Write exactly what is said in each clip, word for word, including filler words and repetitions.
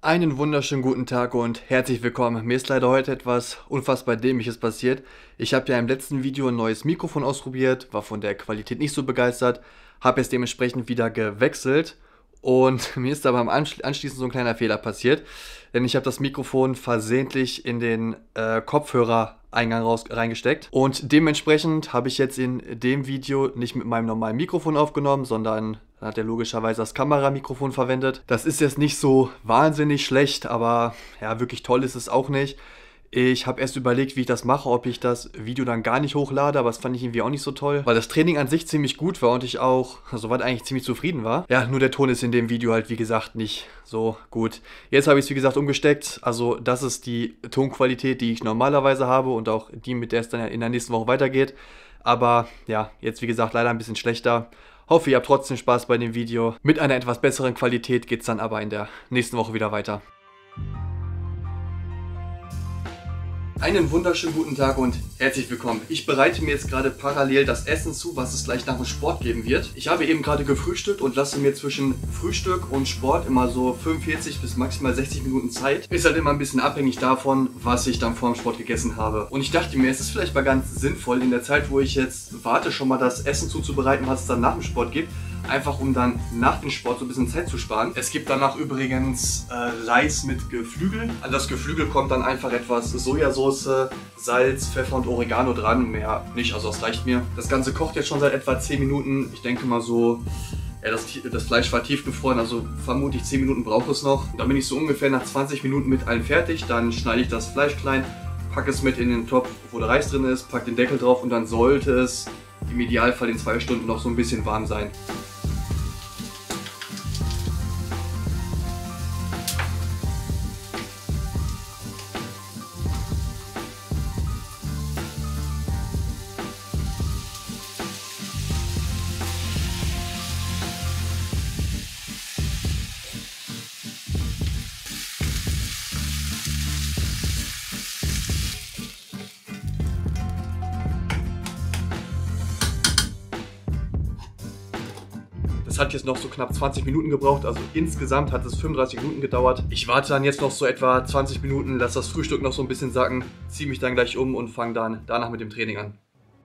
Einen wunderschönen guten Tag und herzlich willkommen. Mir ist leider heute etwas unfassbar Dämliches passiert. Ich habe ja im letzten Video ein neues Mikrofon ausprobiert, war von der Qualität nicht so begeistert, habe es dementsprechend wieder gewechselt und mir ist aber am Anschli anschließend so ein kleiner Fehler passiert, denn ich habe das Mikrofon versehentlich in den äh, Kopfhörereingang raus reingesteckt und dementsprechend habe ich jetzt in dem Video nicht mit meinem normalen Mikrofon aufgenommen, sondern dann hat er logischerweise das Kameramikrofon verwendet. Das ist jetzt nicht so wahnsinnig schlecht, aber ja, wirklich toll ist es auch nicht. Ich habe erst überlegt, wie ich das mache, ob ich das Video dann gar nicht hochlade, aber das fand ich irgendwie auch nicht so toll, weil das Training an sich ziemlich gut war und ich auch soweit eigentlich ziemlich zufrieden war. Ja, nur der Ton ist in dem Video halt, wie gesagt, nicht so gut. Jetzt habe ich es, wie gesagt, umgesteckt. Also das ist die Tonqualität, die ich normalerweise habe und auch die, mit der es dann in der nächsten Woche weitergeht. Aber ja, jetzt, wie gesagt, leider ein bisschen schlechter. Hoffe, ihr habt trotzdem Spaß bei dem Video. Mit einer etwas besseren Qualität geht es dann aber in der nächsten Woche wieder weiter. Einen wunderschönen guten Tag und herzlich willkommen. Ich bereite mir jetzt gerade parallel das Essen zu, was es gleich nach dem Sport geben wird. Ich habe eben gerade gefrühstückt und lasse mir zwischen Frühstück und Sport immer so fünfundvierzig bis maximal sechzig Minuten Zeit. Ist halt immer ein bisschen abhängig davon, was ich dann vor dem Sport gegessen habe. Und ich dachte mir, es ist vielleicht mal ganz sinnvoll, in der Zeit, wo ich jetzt warte, schon mal das Essen zuzubereiten, was es dann nach dem Sport gibt. Einfach um dann nach dem Sport so ein bisschen Zeit zu sparen. Es gibt danach übrigens äh, Reis mit Geflügel. An das Geflügel kommt dann einfach etwas Sojasauce, Salz, Pfeffer und Oregano dran. Mehr nicht, also das reicht mir. Das Ganze kocht jetzt schon seit etwa zehn Minuten. Ich denke mal so, ja, das, das Fleisch war tiefgefroren, also vermutlich zehn Minuten braucht es noch. Dann bin ich so ungefähr nach zwanzig Minuten mit allem fertig. Dann schneide ich das Fleisch klein, packe es mit in den Topf, wo der Reis drin ist, packe den Deckel drauf und dann sollte es im Idealfall in zwei Stunden noch so ein bisschen warm sein. Es hat jetzt noch so knapp zwanzig Minuten gebraucht, also insgesamt hat es fünfunddreißig Minuten gedauert. Ich warte dann jetzt noch so etwa zwanzig Minuten, lasse das Frühstück noch so ein bisschen sacken, ziehe mich dann gleich um und fange dann danach mit dem Training an.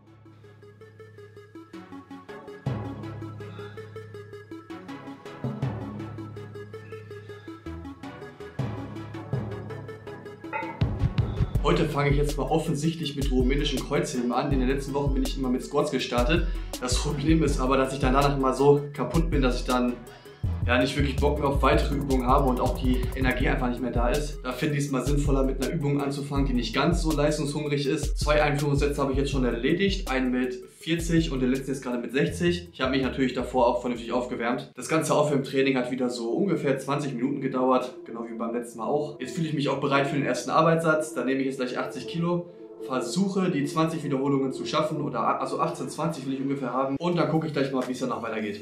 Heute fange ich jetzt mal offensichtlich mit rumänischen Kreuzheben an. In den letzten Wochen bin ich immer mit Squats gestartet. Das Problem ist aber, dass ich dann danach immer so kaputt bin, dass ich dann ja nicht wirklich Bock mehr auf weitere Übungen habe und auch die Energie einfach nicht mehr da ist. Da finde ich es mal sinnvoller, mit einer Übung anzufangen, die nicht ganz so leistungshungrig ist. Zwei Einführungssätze habe ich jetzt schon erledigt. Einen mit vierzig und der letzte ist gerade mit sechzig. Ich habe mich natürlich davor auch vernünftig aufgewärmt. Das ganze Aufwärmtraining hat wieder so ungefähr zwanzig Minuten gedauert, genau wie beim letzten Mal auch. Jetzt fühle ich mich auch bereit für den ersten Arbeitssatz. Da nehme ich jetzt gleich achtzig Kilo. Versuche die zwanzig Wiederholungen zu schaffen, oder also achtzehn, zwanzig will ich ungefähr haben. Und dann gucke ich gleich mal, wie es danach weitergeht.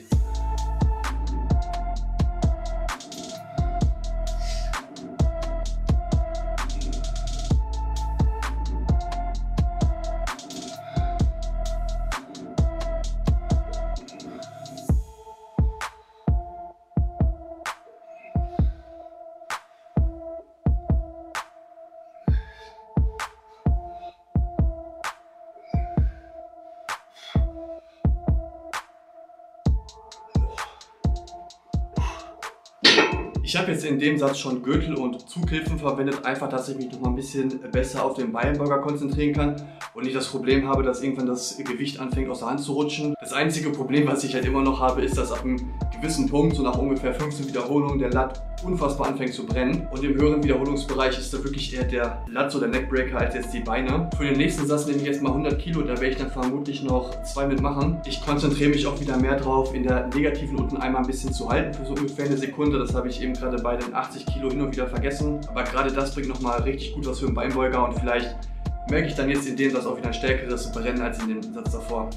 Ich habe jetzt in dem Satz schon Gürtel und Zughilfen verwendet, einfach, dass ich mich noch mal ein bisschen besser auf den Beinbeuger konzentrieren kann und nicht das Problem habe, dass irgendwann das Gewicht anfängt aus der Hand zu rutschen. Das einzige Problem, was ich halt immer noch habe, ist, dass ab einem gewissen Punkt, so nach ungefähr fünfzehn Wiederholungen, der Lat unfassbar anfängt zu brennen. Und im höheren Wiederholungsbereich ist da wirklich eher der Lat oder Neckbreaker als jetzt die Beine. Für den nächsten Satz nehme ich jetzt mal hundert Kilo, da werde ich dann vermutlich noch zwei mitmachen. Ich konzentriere mich auch wieder mehr drauf, in der negativen unten einmal ein bisschen zu halten für so ungefähr eine Sekunde. Das habe ich eben gerade bei den achtzig Kilo hin und wieder vergessen. Aber gerade das bringt nochmal richtig gut was für den Beinbeuger und vielleicht merke ich dann jetzt in dem Satz auch wieder ein stärkeres Brennen als in dem Satz davor.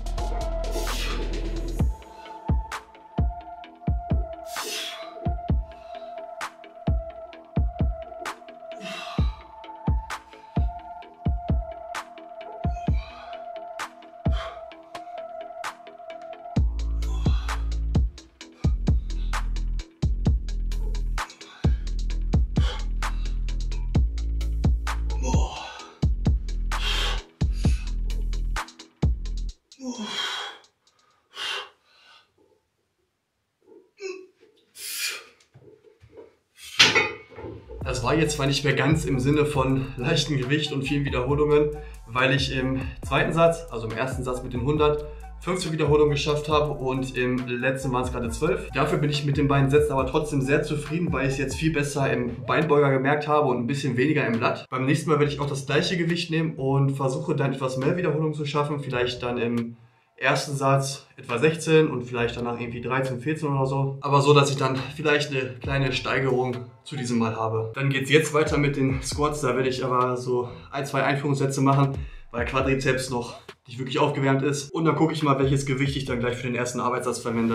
Das war jetzt zwar nicht mehr ganz im Sinne von leichtem Gewicht und vielen Wiederholungen, weil ich im zweiten Satz, also im ersten Satz mit den hundert, fünfzehn Wiederholungen geschafft habe und im letzten waren es gerade zwölf. Dafür bin ich mit den beiden Sätzen aber trotzdem sehr zufrieden, weil ich es jetzt viel besser im Beinbeuger gemerkt habe und ein bisschen weniger im Lat. Beim nächsten Mal werde ich auch das gleiche Gewicht nehmen und versuche dann etwas mehr Wiederholungen zu schaffen, vielleicht dann im ersten Satz etwa sechzehn und vielleicht danach irgendwie dreizehn, vierzehn oder so. Aber so, dass ich dann vielleicht eine kleine Steigerung zu diesem Mal habe. Dann geht es jetzt weiter mit den Squats. Da werde ich aber so ein, zwei Einführungssätze machen, weil Quadrizeps noch nicht wirklich aufgewärmt ist. Und dann gucke ich mal, welches Gewicht ich dann gleich für den ersten Arbeitssatz verwende.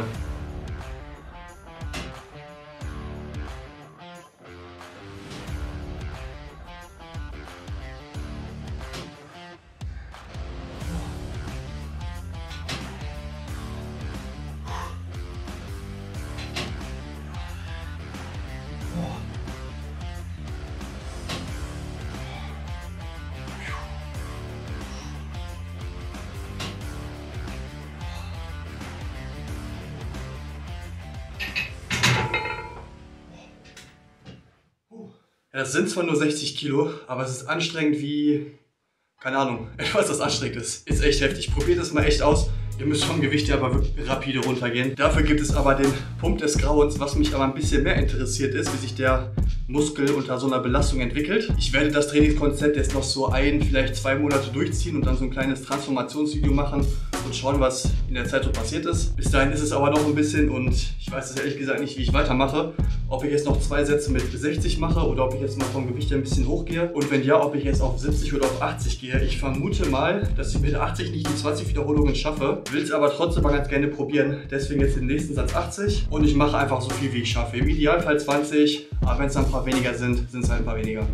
Ja, das sind zwar nur sechzig Kilo, aber es ist anstrengend wie, keine Ahnung, etwas, das anstrengend ist. Ist echt heftig. Probiert es mal echt aus. Ihr müsst vom Gewicht ja aber wirklich rapide runtergehen. Dafür gibt es aber den Pump des Grauens, was mich aber ein bisschen mehr interessiert ist, wie sich der Muskel unter so einer Belastung entwickelt. Ich werde das Trainingskonzept jetzt noch so ein, vielleicht zwei Monate durchziehen und dann so ein kleines Transformationsvideo machen und schauen, was in der Zeit so passiert ist. Bis dahin ist es aber noch ein bisschen und ich weiß es ehrlich gesagt nicht, wie ich weitermache. Ob ich jetzt noch zwei Sätze mit sechzig mache oder ob ich jetzt mal vom Gewicht ein bisschen hochgehe. Und wenn ja, ob ich jetzt auf siebzig oder auf achtzig gehe. Ich vermute mal, dass ich mit achtzig nicht die zwanzig Wiederholungen schaffe. Will es aber trotzdem mal ganz gerne probieren. Deswegen jetzt im nächsten Satz achtzig. Und ich mache einfach so viel, wie ich schaffe. Im Idealfall zwanzig, aber wenn es dann ein paar weniger sind, sind es halt ein paar weniger.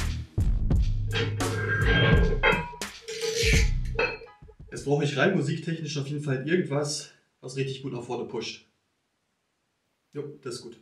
Jetzt brauche ich rein musiktechnisch auf jeden Fall irgendwas, was richtig gut nach vorne pusht. Jo, das ist gut.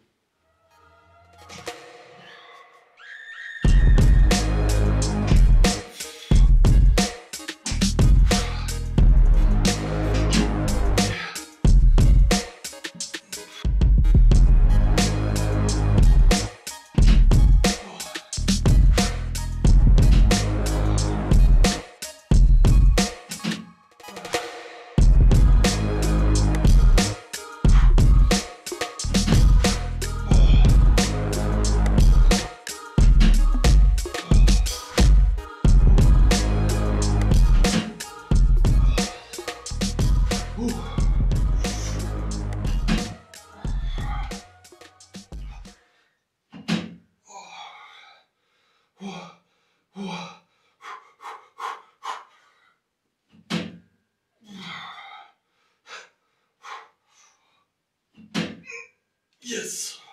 Yes!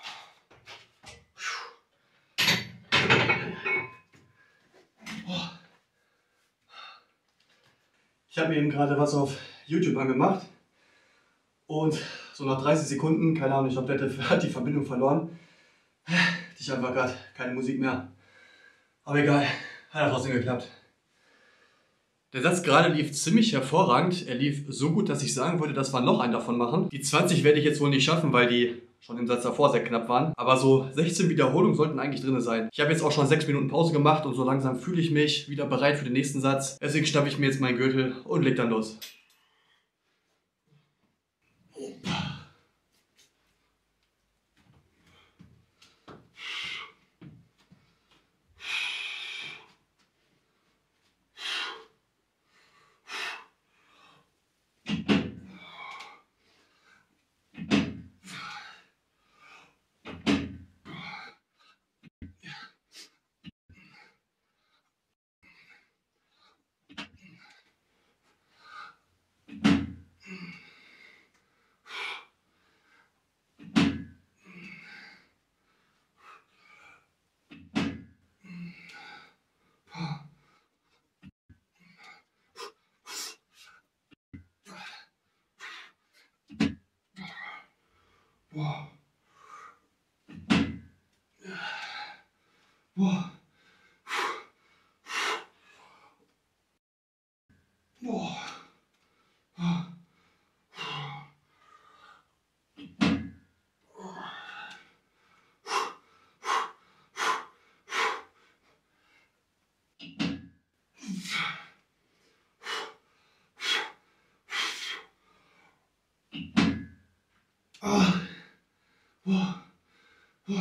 Ich habe mir eben gerade was auf YouTube angemacht und so nach dreißig Sekunden, keine Ahnung, ich glaube, der hat die Verbindung verloren. Ich habe einfach gerade keine Musik mehr. Aber egal, hat trotzdem geklappt. Der Satz gerade lief ziemlich hervorragend. Er lief so gut, dass ich sagen würde, dass wir noch einen davon machen. Die zwanzig werde ich jetzt wohl nicht schaffen, weil die schon im Satz davor sehr knapp waren. Aber so sechzehn Wiederholungen sollten eigentlich drin sein. Ich habe jetzt auch schon sechs Minuten Pause gemacht und so langsam fühle ich mich wieder bereit für den nächsten Satz. Deswegen schnappe ich mir jetzt meinen Gürtel und leg dann los. Wow. Wow. Wow. Oh. Oh. Oh.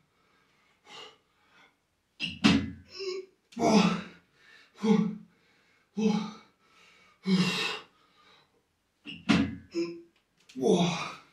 Oh. Oh. Oh. Oh.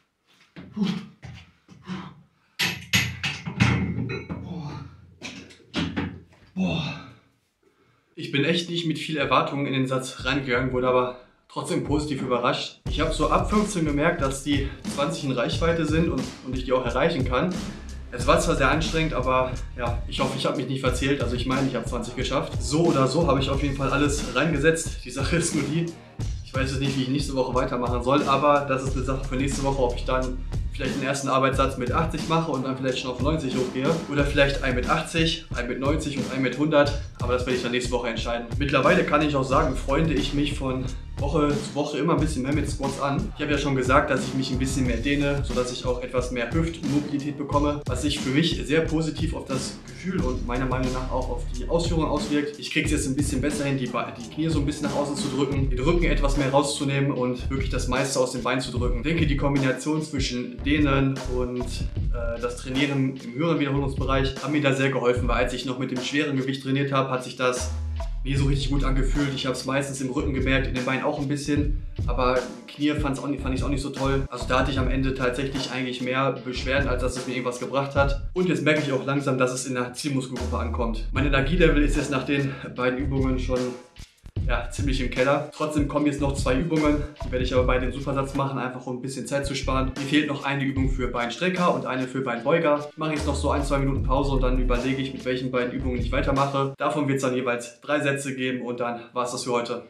Ich bin echt nicht mit viel Erwartungen in den Satz reingegangen, wurde aber trotzdem positiv überrascht. Ich habe so ab fünfzehn gemerkt, dass die zwanzig in Reichweite sind und, und ich die auch erreichen kann. Es war zwar sehr anstrengend, aber ja, ich hoffe, ich habe mich nicht verzählt. Also ich meine, ich habe zwanzig geschafft. So oder so habe ich auf jeden Fall alles reingesetzt. Die Sache ist nur die, ich weiß jetzt nicht, wie ich nächste Woche weitermachen soll, aber das ist eine Sache für nächste Woche, ob ich dann vielleicht den ersten Arbeitssatz mit achtzig mache und dann vielleicht schon auf neunzig hochgehe. Oder vielleicht ein mit achtzig, ein mit neunzig und ein mit hundert. Aber das werde ich dann nächste Woche entscheiden. Mittlerweile kann ich auch sagen, freunde ich mich von Woche zu Woche immer ein bisschen mehr mit Squats an. Ich habe ja schon gesagt, dass ich mich ein bisschen mehr dehne, sodass ich auch etwas mehr Hüftmobilität bekomme, was sich für mich sehr positiv auf das Gefühl und meiner Meinung nach auch auf die Ausführung auswirkt. Ich kriege es jetzt ein bisschen besser hin, die, die Knie so ein bisschen nach außen zu drücken, den Rücken etwas mehr rauszunehmen und wirklich das meiste aus dem Bein zu drücken. Ich denke, die Kombination zwischen Dehnen und äh, das Trainieren im höheren Wiederholungsbereich haben mir da sehr geholfen, weil als ich noch mit dem schweren Gewicht trainiert habe, hat sich das nie so richtig gut angefühlt. Ich habe es meistens im Rücken gemerkt, in den Beinen auch ein bisschen, aber Knie fand ich es auch nicht so toll. Also da hatte ich am Ende tatsächlich eigentlich mehr Beschwerden, als dass es mir irgendwas gebracht hat. Und jetzt merke ich auch langsam, dass es in der Zielmuskelgruppe ankommt. Mein Energielevel ist jetzt nach den beiden Übungen schon ja, ziemlich im Keller. Trotzdem kommen jetzt noch zwei Übungen, die werde ich aber bei dem Supersatz machen, einfach um ein bisschen Zeit zu sparen. Mir fehlt noch eine Übung für Beinstrecker und eine für Beinbeuger. Ich mache jetzt noch so ein, zwei Minuten Pause und dann überlege ich, mit welchen beiden Übungen ich weitermache. Davon wird es dann jeweils drei Sätze geben und dann war es das für heute.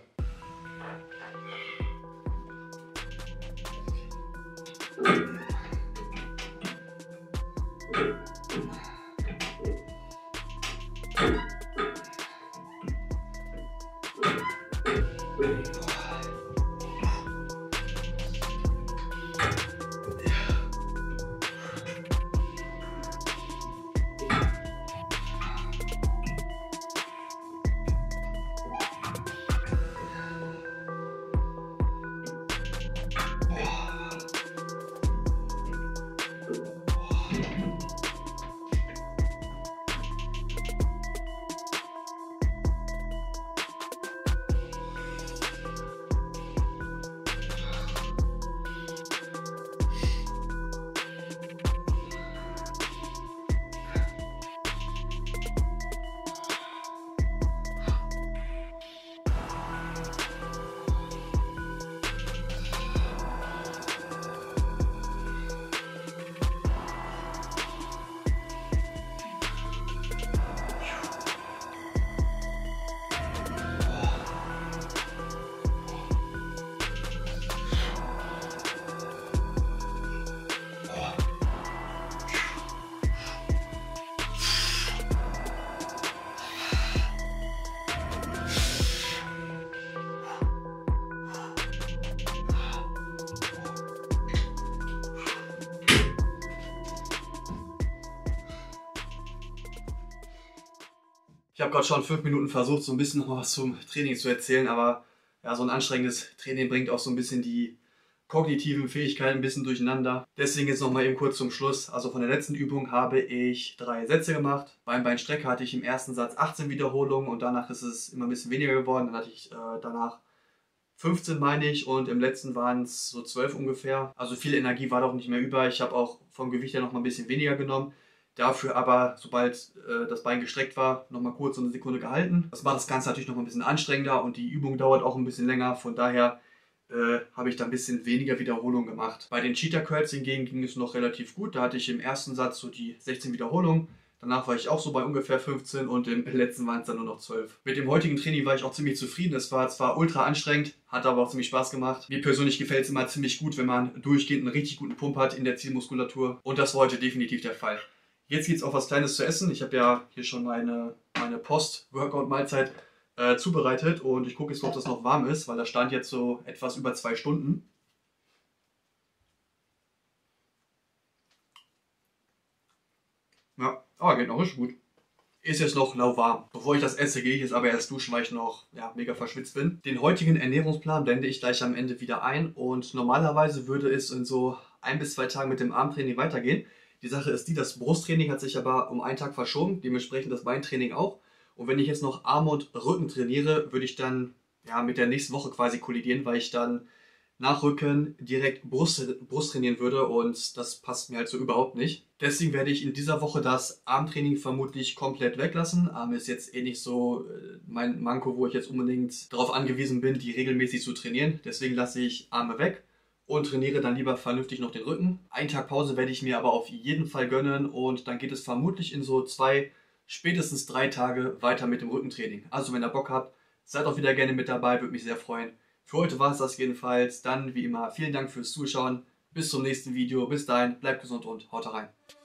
Ich habe gerade schon fünf Minuten versucht, so ein bisschen noch was zum Training zu erzählen, aber ja, so ein anstrengendes Training bringt auch so ein bisschen die kognitiven Fähigkeiten ein bisschen durcheinander. Deswegen jetzt noch mal eben kurz zum Schluss. Also von der letzten Übung habe ich drei Sätze gemacht. Beim Beinstrecker hatte ich im ersten Satz achtzehn Wiederholungen und danach ist es immer ein bisschen weniger geworden. Dann hatte ich äh, danach fünfzehn, meine ich, und im letzten waren es so zwölf ungefähr. Also viel Energie war doch nicht mehr über. Ich habe auch vom Gewicht her noch mal ein bisschen weniger genommen. Dafür aber, sobald äh, das Bein gestreckt war, nochmal kurz so eine Sekunde gehalten. Das macht das Ganze natürlich noch mal ein bisschen anstrengender und die Übung dauert auch ein bisschen länger. Von daher äh, habe ich da ein bisschen weniger Wiederholung gemacht. Bei den Cheetah Curls hingegen ging es noch relativ gut. Da hatte ich im ersten Satz so die sechzehn Wiederholungen. Danach war ich auch so bei ungefähr fünfzehn und im letzten waren es dann nur noch zwölf. Mit dem heutigen Training war ich auch ziemlich zufrieden. Es war zwar ultra anstrengend, hat aber auch ziemlich Spaß gemacht. Mir persönlich gefällt es immer ziemlich gut, wenn man durchgehend einen richtig guten Pump hat in der Zielmuskulatur. Und das war heute definitiv der Fall. Jetzt gibt es auch was Kleines zu essen. Ich habe ja hier schon meine, meine Post-Workout-Mahlzeit äh, zubereitet und ich gucke jetzt, ob das noch warm ist, weil da stand jetzt so etwas über zwei Stunden. Ja, aber geht noch richtig gut. Ist jetzt noch lauwarm. Bevor ich das esse, gehe ich jetzt aber erst duschen, weil ich noch ja, mega verschwitzt bin. Den heutigen Ernährungsplan blende ich gleich am Ende wieder ein und normalerweise würde es in so ein bis zwei Tagen mit dem Armtraining weitergehen. Die Sache ist die, das Brusttraining hat sich aber um einen Tag verschoben, dementsprechend das Beintraining auch. Und wenn ich jetzt noch Arm und Rücken trainiere, würde ich dann ja, mit der nächsten Woche quasi kollidieren, weil ich dann nach Rücken direkt Brust, Brust trainieren würde und das passt mir halt so überhaupt nicht. Deswegen werde ich in dieser Woche das Armtraining vermutlich komplett weglassen. Arm ist jetzt eh nicht so äh, mein Manko, wo ich jetzt unbedingt darauf angewiesen bin, die regelmäßig zu trainieren. Deswegen lasse ich Arme weg und trainiere dann lieber vernünftig noch den Rücken. Einen Tag Pause werde ich mir aber auf jeden Fall gönnen und dann geht es vermutlich in so zwei, spätestens drei Tage weiter mit dem Rückentraining. Also wenn ihr Bock habt, seid auch wieder gerne mit dabei, würde mich sehr freuen. Für heute war es das jedenfalls. Dann wie immer vielen Dank fürs Zuschauen. Bis zum nächsten Video. Bis dahin, bleibt gesund und haut rein.